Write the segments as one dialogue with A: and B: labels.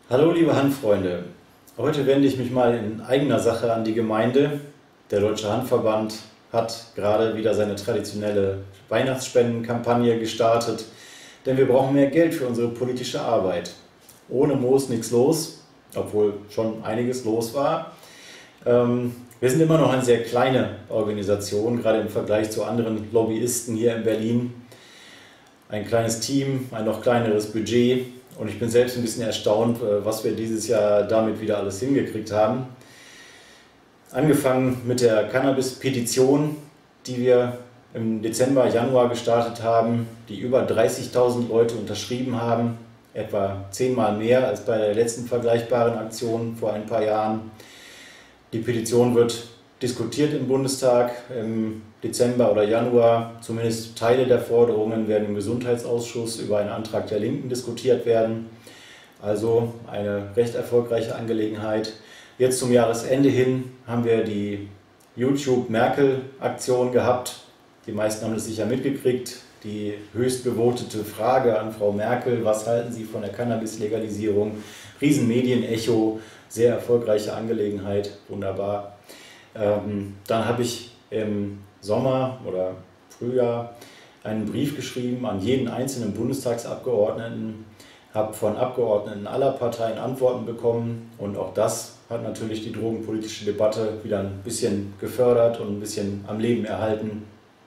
A: Hallo liebe Hanffreunde, heute wende ich mich mal in eigener Sache an die Gemeinde. Der Deutsche Hanfverband hat gerade wieder seine traditionelle Weihnachtsspendenkampagne gestartet, denn wir brauchen mehr Geld für unsere politische Arbeit. Ohne Moos nichts los, obwohl schon einiges los war. Wir sind immer noch eine sehr kleine Organisation, gerade im Vergleich zu anderen Lobbyisten hier in Berlin. Ein kleines Team, ein noch kleineres Budget. Und ich bin selbst ein bisschen erstaunt, was wir dieses Jahr damit wieder alles hingekriegt haben. Angefangen mit der Cannabis-Petition, die wir im Dezember, Januar gestartet haben, die über 30.000 Leute unterschrieben haben, etwa 10-mal mehr als bei der letzten vergleichbaren Aktion vor ein paar Jahren. Die Petition wird diskutiert im Bundestag im Dezember oder Januar. Zumindest Teile der Forderungen werden im Gesundheitsausschuss über einen Antrag der Linken diskutiert werden. Also eine recht erfolgreiche Angelegenheit. Jetzt zum Jahresende hin haben wir die YouTube-Merkel-Aktion gehabt. Die meisten haben es sicher mitgekriegt. Die höchst bewotete Frage an Frau Merkel: Was halten Sie von der Cannabis-Legalisierung? Riesenmedienecho, sehr erfolgreiche Angelegenheit, wunderbar. Dann habe ich im Sommer oder Frühjahr einen Brief geschrieben an jeden einzelnen Bundestagsabgeordneten, habe von Abgeordneten aller Parteien Antworten bekommen und auch das hat natürlich die drogenpolitische Debatte wieder ein bisschen gefördert und ein bisschen am Leben erhalten.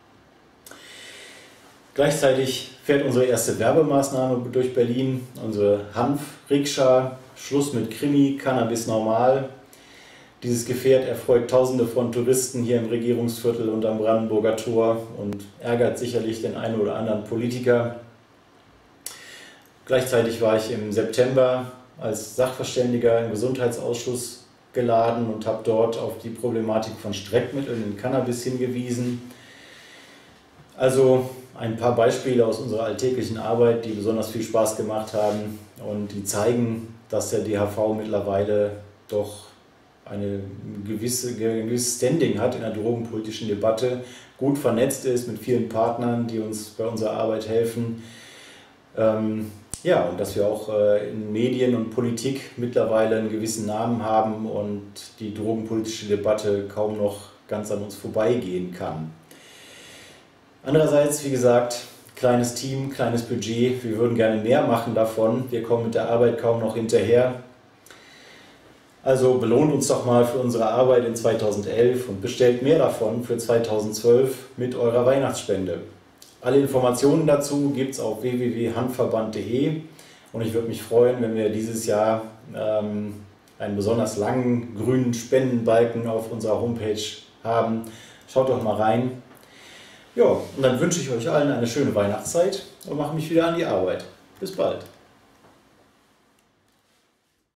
A: Gleichzeitig fährt unsere erste Werbemaßnahme durch Berlin, unsere Hanf-Rikscha, Schluss mit Krimi, Cannabis normal. Dieses Gefährt erfreut Tausende von Touristen hier im Regierungsviertel und am Brandenburger Tor und ärgert sicherlich den einen oder anderen Politiker. Gleichzeitig war ich im September als Sachverständiger im Gesundheitsausschuss geladen und habe dort auf die Problematik von Streckmitteln in Cannabis hingewiesen. Also ein paar Beispiele aus unserer alltäglichen Arbeit, die besonders viel Spaß gemacht haben und die zeigen, dass der DHV mittlerweile doch ein gewisses Standing hat in der drogenpolitischen Debatte, gut vernetzt ist mit vielen Partnern, die uns bei unserer Arbeit helfen. Ja, und dass wir auch in Medien und Politik mittlerweile einen gewissen Namen haben und die drogenpolitische Debatte kaum noch ganz an uns vorbeigehen kann. Andererseits, wie gesagt, kleines Team, kleines Budget, wir würden gerne mehr machen davon, wir kommen mit der Arbeit kaum noch hinterher. Also belohnt uns doch mal für unsere Arbeit in 2011 und bestellt mehr davon für 2012 mit eurer Weihnachtsspende. Alle Informationen dazu gibt es auf www.hanfverband.de und ich würde mich freuen, wenn wir dieses Jahr einen besonders langen grünen Spendenbalken auf unserer Homepage haben. Schaut doch mal rein. Ja, und dann wünsche ich euch allen eine schöne Weihnachtszeit und mache mich wieder an die Arbeit. Bis bald.